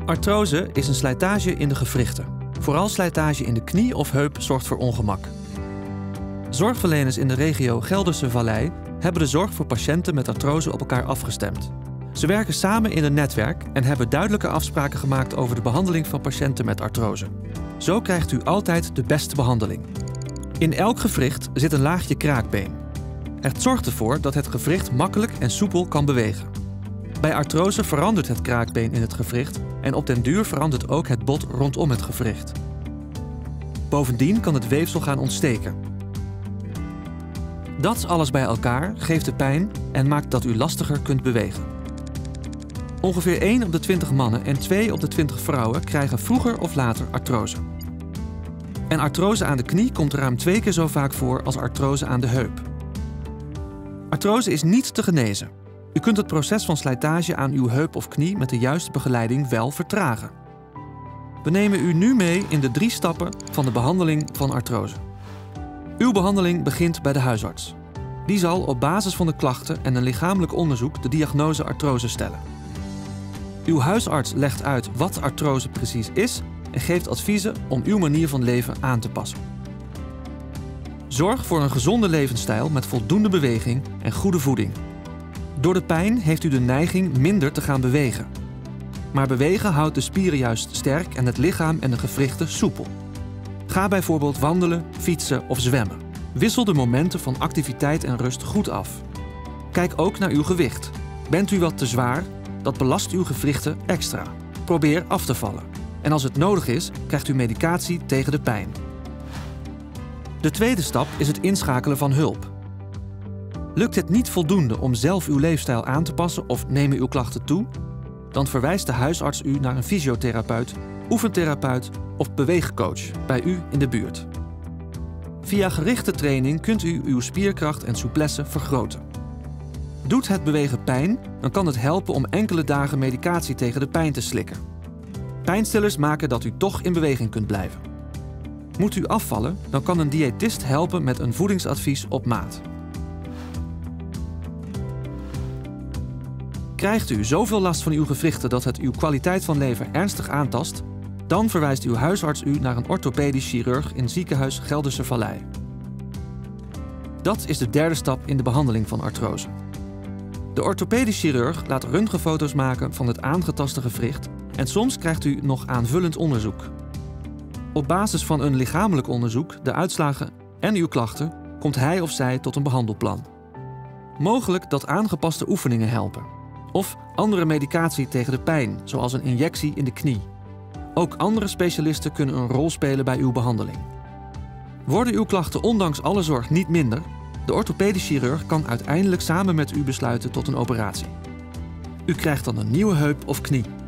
Artrose is een slijtage in de gewrichten. Vooral slijtage in de knie of heup zorgt voor ongemak. Zorgverleners in de regio Gelderse Vallei hebben de zorg voor patiënten met artrose op elkaar afgestemd. Ze werken samen in een netwerk en hebben duidelijke afspraken gemaakt over de behandeling van patiënten met artrose. Zo krijgt u altijd de beste behandeling. In elk gewricht zit een laagje kraakbeen. Het zorgt ervoor dat het gewricht makkelijk en soepel kan bewegen. Bij artrose verandert het kraakbeen in het gewricht en op den duur verandert ook het bot rondom het gewricht. Bovendien kan het weefsel gaan ontsteken. Dat alles bij elkaar geeft de pijn en maakt dat u lastiger kunt bewegen. Ongeveer 1 op de 20 mannen en 2 op de 20 vrouwen krijgen vroeger of later artrose. En artrose aan de knie komt ruim 2 keer zo vaak voor als artrose aan de heup. Artrose is niet te genezen. U kunt het proces van slijtage aan uw heup of knie met de juiste begeleiding wel vertragen. We nemen u nu mee in de 3 stappen van de behandeling van artrose. Uw behandeling begint bij de huisarts. Die zal op basis van de klachten en een lichamelijk onderzoek de diagnose artrose stellen. Uw huisarts legt uit wat artrose precies is en geeft adviezen om uw manier van leven aan te passen. Zorg voor een gezonde levensstijl met voldoende beweging en goede voeding. Door de pijn heeft u de neiging minder te gaan bewegen. Maar bewegen houdt de spieren juist sterk en het lichaam en de gewrichten soepel. Ga bijvoorbeeld wandelen, fietsen of zwemmen. Wissel de momenten van activiteit en rust goed af. Kijk ook naar uw gewicht. Bent u wat te zwaar? Dat belast uw gewrichten extra. Probeer af te vallen. En als het nodig is, krijgt u medicatie tegen de pijn. De tweede stap is het inschakelen van hulp. Lukt het niet voldoende om zelf uw leefstijl aan te passen of nemen uw klachten toe? Dan verwijst de huisarts u naar een fysiotherapeut, oefentherapeut of beweegcoach bij u in de buurt. Via gerichte training kunt u uw spierkracht en souplesse vergroten. Doet het bewegen pijn, dan kan het helpen om enkele dagen medicatie tegen de pijn te slikken. Pijnstillers maken dat u toch in beweging kunt blijven. Moet u afvallen, dan kan een diëtist helpen met een voedingsadvies op maat. Krijgt u zoveel last van uw gewrichten dat het uw kwaliteit van leven ernstig aantast? Dan verwijst uw huisarts u naar een orthopedisch chirurg in ziekenhuis Gelderse Vallei. Dat is de derde stap in de behandeling van artrose. De orthopedisch chirurg laat röntgenfoto's maken van het aangetaste gewricht en soms krijgt u nog aanvullend onderzoek. Op basis van een lichamelijk onderzoek, de uitslagen en uw klachten komt hij of zij tot een behandelplan. Mogelijk dat aangepaste oefeningen helpen. Of andere medicatie tegen de pijn, zoals een injectie in de knie. Ook andere specialisten kunnen een rol spelen bij uw behandeling. Worden uw klachten ondanks alle zorg niet minder? De orthopedisch chirurg kan uiteindelijk samen met u besluiten tot een operatie. U krijgt dan een nieuwe heup of knie.